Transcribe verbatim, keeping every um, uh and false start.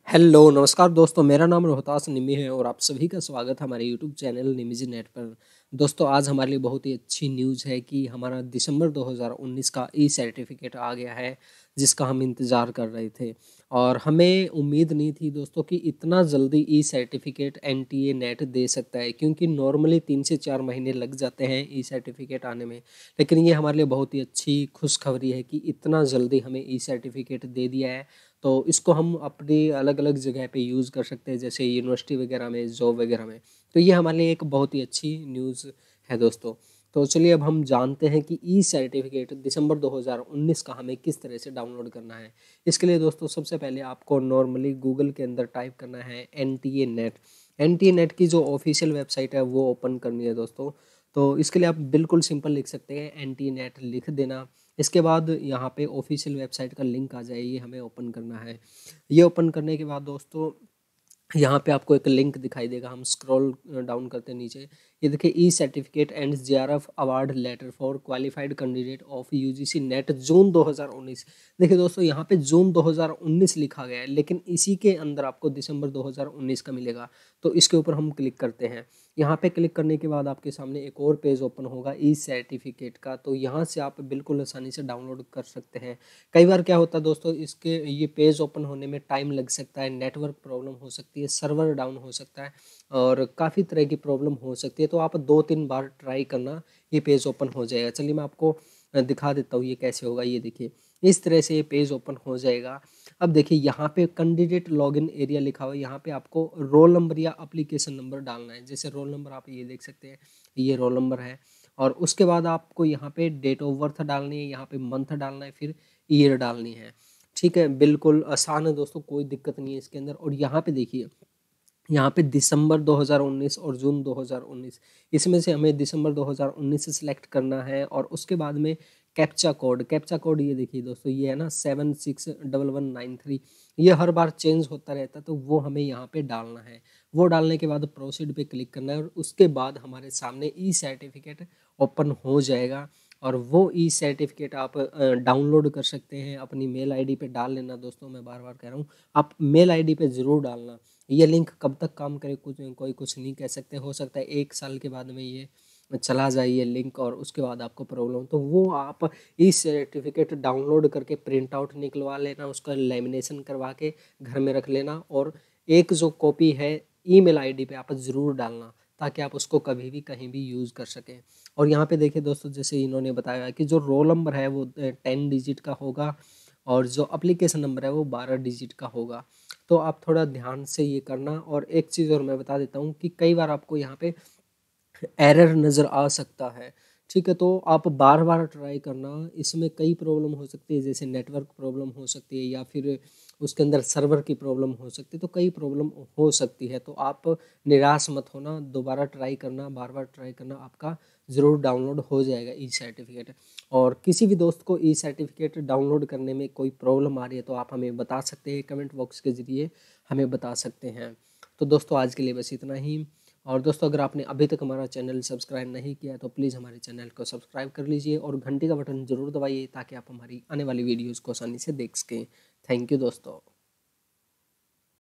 Hello, नमस्कार दोस्तों, मेरा नाम रोहतास निमी है और आप सभी का स्वागत है हमारे यूट्यूब चैनल निमीज़ी नेट पर। दोस्तों, आज हमारे लिए बहुत ही अच्छी न्यूज़ है कि हमारा दिसंबर दो हज़ार उन्नीस का ई सर्टिफिकेट आ गया है, जिसका हम इंतज़ार कर रहे थे। और हमें उम्मीद नहीं थी दोस्तों कि इतना जल्दी ई सर्टिफिकेट एनटीए नेट दे सकता है, क्योंकि नॉर्मली तीन से चार महीने लग जाते हैं ई सर्टिफिकेट आने में। लेकिन ये हमारे लिए बहुत ही अच्छी खुशखबरी है कि इतना जल्दी हमें ई सर्टिफिकेट दे दिया है। तो इसको हम अपनी अलग-अलग जगह पे यूज़ कर सकते हैं, जैसे यूनिवर्सिटी वगैरह में, जॉब वगैरह में। तो ये हमारे लिए एक बहुत ही अच्छी न्यूज़ है दोस्तों। तो चलिए अब हम जानते हैं कि ई सर्टिफिकेट दिसंबर दो हज़ार उन्नीस का हमें किस तरह से डाउनलोड करना है। इसके लिए दोस्तों सबसे पहले आपको नॉर्मली गूगल के अंदर टाइप करना है एनटीए नेट। एनटीए नेट की जो ऑफिशियल वेबसाइट है वो ओपन करनी है दोस्तों। तो इसके लिए आप बिल्कुल सिंपल लिख सकते हैं, एनटीए नेट लिख देना। इसके बाद यहाँ पे ऑफिशियल वेबसाइट का लिंक आ जाए, ये हमें ओपन करना है। ये ओपन करने के बाद दोस्तों यहाँ पे आपको एक लिंक दिखाई देगा, हम स्क्रॉल डाउन करते हैं नीचे। ये देखिए, e certificate and JRF award letter for qualified candidate of UGC NET June दो हज़ार उन्नीस। देखिए दोस्तों, यहाँ पे जून दो हज़ार उन्नीस लिखा गया है, लेकिन इसी के अंदर आपको दिसंबर दो हज़ार उन्नीस का मिलेगा। तो इसके ऊपर हम क्लिक करते हैं। यहाँ पे क्लिक करने के बाद आपके सामने एक और पेज ओपन होगा ई सर्टिफिकेट का। तो यहाँ से आप बिल्कुल आसानी से डाउनलोड कर सकते हैं। कई बार क्या होता है दोस्तों, इसके ये पेज ओपन होने में टाइम लग सकता है, नेटवर्क प्रॉब्लम हो सकती है, सर्वर डाउन हो सकता है और काफ़ी तरह की प्रॉब्लम हो सकती है। तो आप दो तीन बार ट्राई करना, ये पेज ओपन हो जाएगा। चलिए मैं आपको दिखा देता हूँ ये कैसे होगा। ये देखिए, इस तरह से ये पेज ओपन हो जाएगा। अब देखिए, यहाँ पे कैंडिडेट लॉगिन एरिया लिखा हुआ है। यहाँ पे आपको रोल नंबर या एप्लीकेशन नंबर डालना है। जैसे रोल नंबर आप ये देख सकते हैं, ये रोल नंबर है। और उसके बाद आपको यहाँ पे डेट ऑफ बर्थ डालनी है, यहाँ पे मंथ डालना है, फिर ईयर डालनी है। ठीक है, बिल्कुल आसान है दोस्तों, कोई दिक्कत नहीं है इसके अंदर। और यहाँ पे देखिए, यहाँ पे दिसंबर दो हज़ार उन्नीस और जून दो हज़ार उन्नीस, इसमें से हमें दिसंबर दो हज़ार उन्नीस से सिलेक्ट करना है। और उसके बाद में कैप्चा कोड, कैप्चा कोड ये देखिए दोस्तों, ये है ना seven six double one nine three. ये हर बार चेंज होता रहता है, तो वो हमें यहाँ पे डालना है। वो डालने के बाद प्रोसीड पे क्लिक करना है और उसके बाद हमारे सामने ई सर्टिफिकेट ओपन हो जाएगा। और वो ई सर्टिफिकेट आप डाउनलोड कर सकते हैं, अपनी मेल आईडी पे डाल लेना दोस्तों। मैं बार बार कह रहा हूँ, आप मेल आईडी पे ज़रूर डालना। ये लिंक कब तक काम करे, कुछ कोई कुछ नहीं कह सकते। हो सकता है एक साल के बाद में ये चला जाए ये लिंक, और उसके बाद आपको प्रॉब्लम, तो वो आप ई सर्टिफिकेट डाउनलोड करके प्रिंट आउट निकलवा लेना, उसका लेमिनेशन करवा के घर में रख लेना। और एक जो कॉपी है ईमेल आईडी पे आप ज़रूर डालना, ताकि आप उसको कभी भी कहीं भी यूज़ कर सकें। और यहाँ पे देखिए दोस्तों, जैसे इन्होंने बताया कि जो रोल नंबर है वो टेन डिजिट का होगा और जो एप्लीकेशन नंबर है वो बारह डिजिट का होगा। तो आप थोड़ा ध्यान से ये करना। और एक चीज़ और मैं बता देता हूँ कि कई बार आपको यहाँ पे एरर नज़र आ सकता है। ठीक है, तो आप बार बार ट्राई करना। इसमें कई प्रॉब्लम हो सकती है, जैसे नेटवर्क प्रॉब्लम हो सकती है या फिर उसके अंदर सर्वर की प्रॉब्लम हो सकती है। तो कई प्रॉब्लम हो सकती है, तो आप निराश मत होना, दोबारा ट्राई करना, बार बार ट्राई करना, आपका ज़रूर डाउनलोड हो जाएगा ई सर्टिफिकेट। और किसी भी दोस्त को ई सर्टिफिकेट डाउनलोड करने में कोई प्रॉब्लम आ रही है तो आप हमें बता सकते हैं, कमेंट बॉक्स के ज़रिए हमें बता सकते हैं। तो दोस्तों, आज के लिए बस इतना ही। और दोस्तों, अगर आपने अभी तक हमारा चैनल सब्सक्राइब नहीं किया है तो प्लीज़ हमारे चैनल को सब्सक्राइब कर लीजिए और घंटी का बटन ज़रूर दबाइए, ताकि आप हमारी आने वाली वीडियोज़ को आसानी से देख सकें। थैंक यू दोस्तों।